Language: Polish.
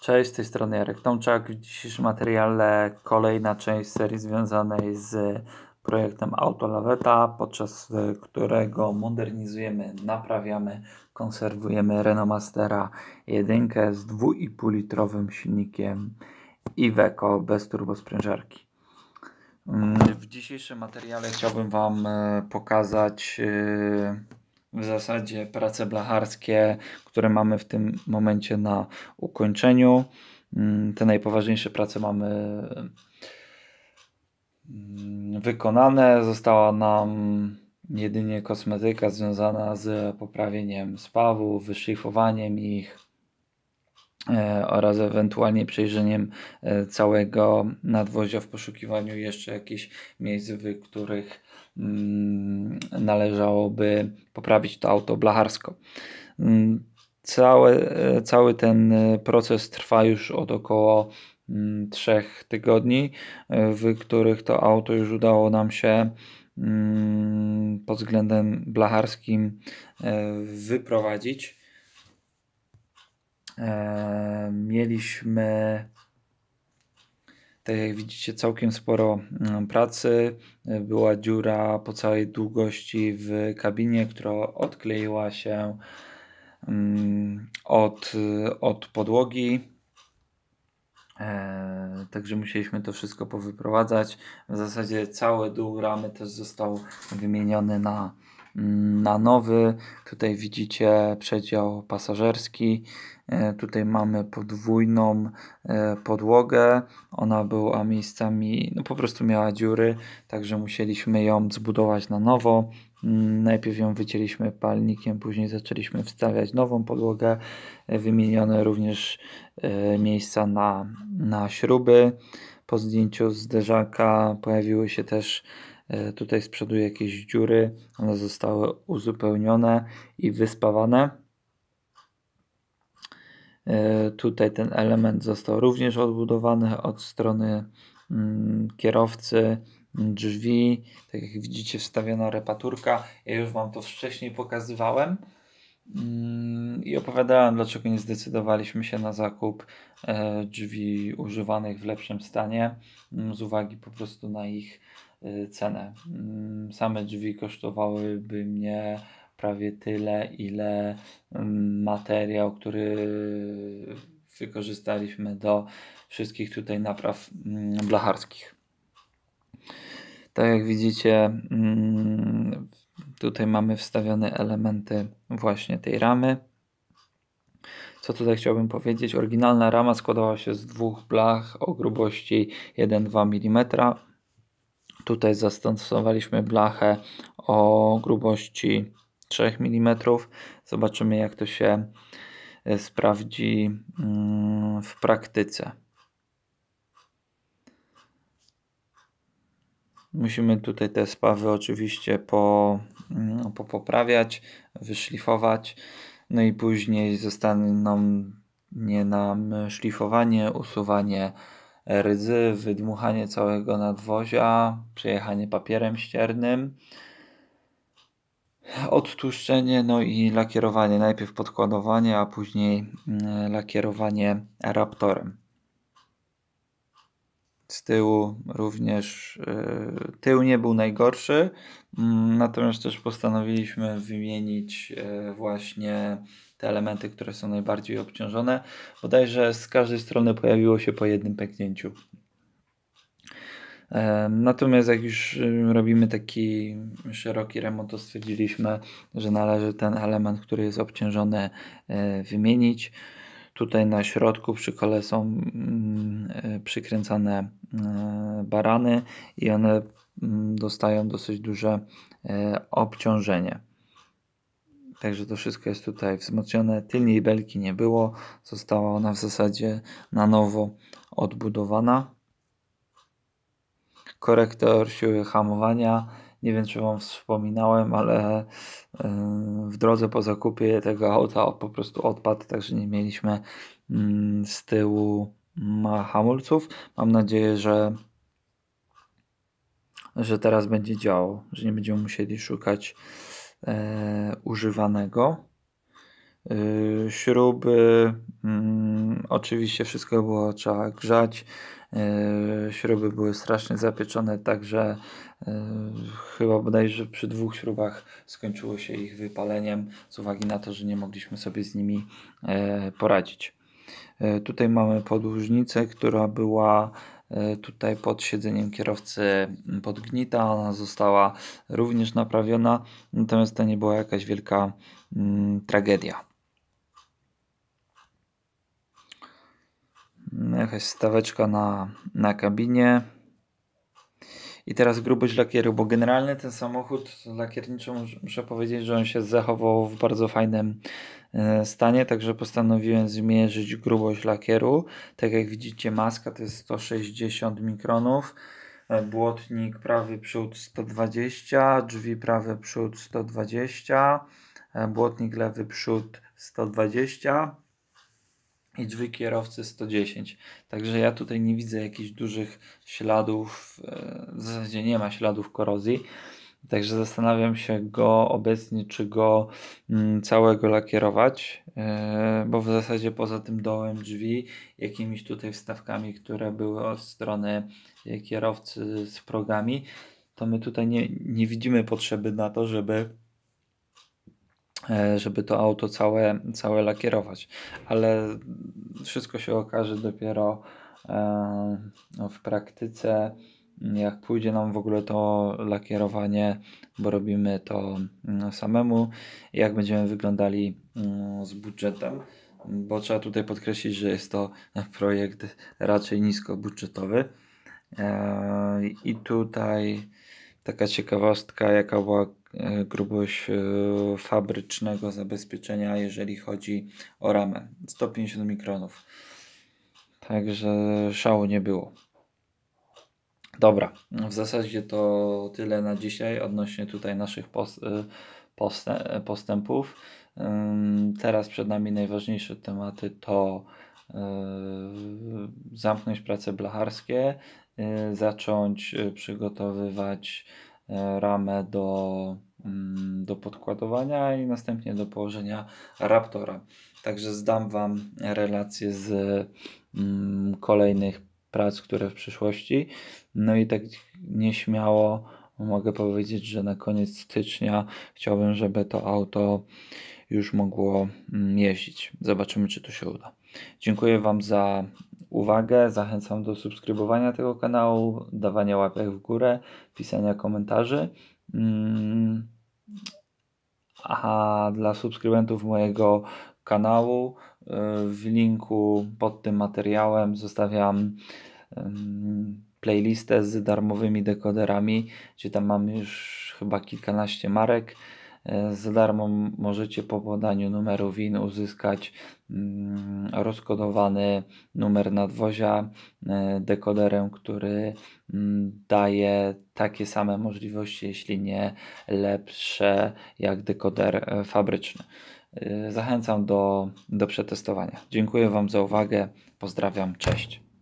Cześć, z tej strony Jarek Tomczak. W dzisiejszym materiale kolejna część serii związanej z projektem Autolaweta, podczas którego modernizujemy, naprawiamy, konserwujemy Renault Mastera 1 z 2,5-litrowym silnikiem Iveco bez turbosprężarki. W dzisiejszym materiale chciałbym Wam pokazać w zasadzie prace blacharskie, które mamy w tym momencie na ukończeniu. Te najpoważniejsze prace mamy wykonane. Została nam jedynie kosmetyka związana z poprawieniem spawów, wyszlifowaniem ich oraz ewentualnie przejrzeniem całego nadwozia w poszukiwaniu jeszcze jakichś miejsc, w których należałoby poprawić to auto blacharsko. Cały ten proces trwa już od około 3 tygodni, w których to auto już udało nam się pod względem blacharskim wyprowadzić. Mieliśmy, tak jak widzicie, całkiem sporo pracy. Była dziura po całej długości w kabinie, która odkleiła się od podłogi. Także musieliśmy to wszystko powyprowadzać. W zasadzie cały dół ramy też został wymieniony na nowy. Tutaj widzicie przedział pasażerski. Tutaj mamy podwójną podłogę. Ona była miejscami, po prostu miała dziury, także musieliśmy ją zbudować na nowo. Najpierw ją wycięliśmy palnikiem, później zaczęliśmy wstawiać nową podłogę. Wymienione również miejsca na śruby. Po zdjęciu zderzaka pojawiły się też tutaj z przodu jakieś dziury. One zostały uzupełnione i wyspawane. Tutaj ten element został również odbudowany od strony kierowcy, drzwi. Tak jak widzicie, wstawiona repaturka. Ja już Wam to wcześniej pokazywałem i opowiadałem, dlaczego nie zdecydowaliśmy się na zakup drzwi używanych w lepszym stanie, z uwagi po prostu na ich cenę. Same drzwi kosztowałyby mnie prawie tyle, ile materiał, który wykorzystaliśmy do wszystkich tutaj napraw blacharskich. Tak jak widzicie, tutaj mamy wstawione elementy właśnie tej ramy. Co tutaj chciałbym powiedzieć? Oryginalna rama składała się z 2 blach o grubości 1-2 mm. Tutaj zastosowaliśmy blachę o grubości 3 mm. Zobaczymy, jak to się sprawdzi w praktyce. Musimy tutaj te spawy oczywiście poprawiać, wyszlifować. No i później zostanie nam szlifowanie, usuwanie rdzy, wydmuchanie całego nadwozia, przejechanie papierem ściernym, odtłuszczenie, no i lakierowanie. Najpierw podkładowanie, a później lakierowanie raptorem. Z tyłu również tył nie był najgorszy, natomiast też postanowiliśmy wymienić właśnie te elementy, które są najbardziej obciążone. Bodajże z każdej strony pojawiło się po jednym pęknięciu. Natomiast jak już robimy taki szeroki remont, to stwierdziliśmy, że należy ten element, który jest obciążony, wymienić. Tutaj na środku przy kole są przykręcane barany i one dostają dosyć duże obciążenie. Także to wszystko jest tutaj wzmocnione. Tylnej belki nie było. Została ona w zasadzie na nowo odbudowana. Korektor siły hamowania. Nie wiem, czy Wam wspominałem, ale w drodze po zakupie tego auta po prostu odpadł, także nie mieliśmy z tyłu hamulców. Mam nadzieję, że teraz będzie działał, że nie będziemy musieli szukać używanego. Śruby, oczywiście wszystko było trzeba grzać. Śruby były strasznie zapieczone, także chyba bodajże przy 2 śrubach skończyło się ich wypaleniem z uwagi na to, że nie mogliśmy sobie z nimi poradzić. Tutaj mamy podłużnicę, która była tutaj pod siedzeniem kierowcy podgnita. Ona została również naprawiona, natomiast to nie była jakaś wielka tragedia. Jakaś staweczka na kabinie. I teraz grubość lakieru, bo generalnie ten samochód lakierniczy, muszę powiedzieć, że on się zachował w bardzo fajnym stanie, także postanowiłem zmierzyć grubość lakieru. Tak jak widzicie, maska to jest 160 mikronów, błotnik prawy przód 120, drzwi prawy przód 120, błotnik lewy przód 120 i drzwi kierowcy 110. Także ja tutaj nie widzę jakichś dużych śladów, w zasadzie nie ma śladów korozji. Także zastanawiam się go obecnie, czy go całego lakierować, bo w zasadzie poza tym dołem drzwi, jakimiś tutaj wstawkami, które były od strony kierowcy z progami, to my tutaj nie widzimy potrzeby na to, żeby to auto całe lakierować, ale wszystko się okaże dopiero w praktyce, jak pójdzie nam w ogóle to lakierowanie, bo robimy to samemu, jak będziemy wyglądali z budżetem, bo trzeba tutaj podkreślić, że jest to projekt raczej niskobudżetowy. I tutaj taka ciekawostka, jaka była grubość fabrycznego zabezpieczenia, jeżeli chodzi o ramę. 150 mikronów. Także szału nie było. Dobra, w zasadzie to tyle na dzisiaj odnośnie tutaj naszych postępów. Teraz przed nami najważniejsze tematy to zamknąć prace blacharskie, zacząć przygotowywać ramę do podkładowania i następnie do położenia Raptora. Także zdam Wam relacje z kolejnych prac, które w przyszłości. No i tak nieśmiało mogę powiedzieć, że na koniec stycznia chciałbym, żeby to auto już mogło jeździć. Zobaczymy, czy to się uda. Dziękuję Wam za uwagę. Zachęcam do subskrybowania tego kanału, dawania łapek w górę, pisania komentarzy. A dla subskrybentów mojego kanału w linku pod tym materiałem zostawiam playlistę z darmowymi dekoderami, gdzie tam mam już chyba kilkanaście marek. Za darmo możecie po podaniu numeru WIN uzyskać rozkodowany numer nadwozia, dekoderem, który daje takie same możliwości, jeśli nie lepsze, jak dekoder fabryczny. Zachęcam do przetestowania. Dziękuję Wam za uwagę. Pozdrawiam. Cześć.